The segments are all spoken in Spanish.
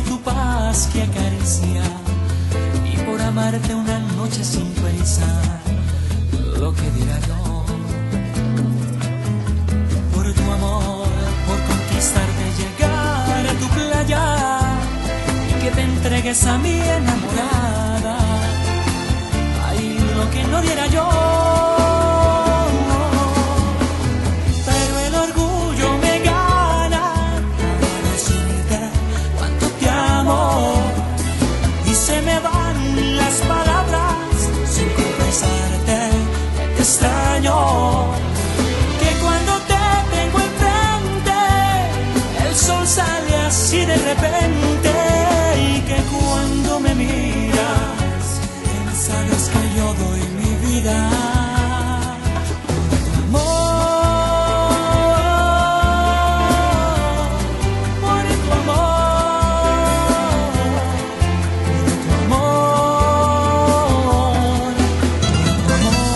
tu paz que acaricia, y por amarte una noche sin prisa, lo que dirá yo. Por tu amor, por conquistarte, llegar a tu playa, y que te entregues a mi enamorada. Ay, lo que no diera yo. Pero el orgullo me gana para decirte cuánto te amo, y se me van las palabras sin confesarte que te extraño. Que cuando te tengo enfrente el sol sale así de repente, y que cuando me miras sabes que yo doy mi vida por tu amor, por tu amor, por tu amor, por tu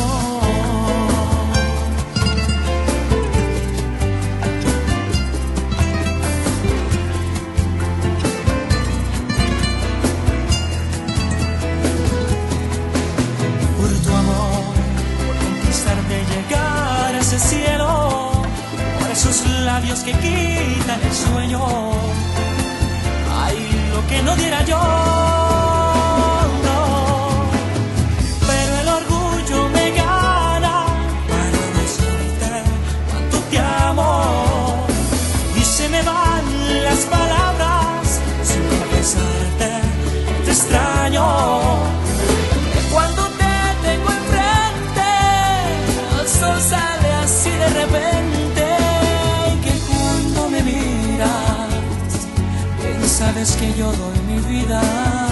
cielo, por esos labios que quitan el sueño. Ay, lo que no diera yo, no. Pero el orgullo me gana para decirte cuánto te amo, y se me van las palabras sin confesarte te extraño. Que cuando te tengo enfrente el sol sale así de repente, y que cuando me miras bien sabes que yo doy mi vida.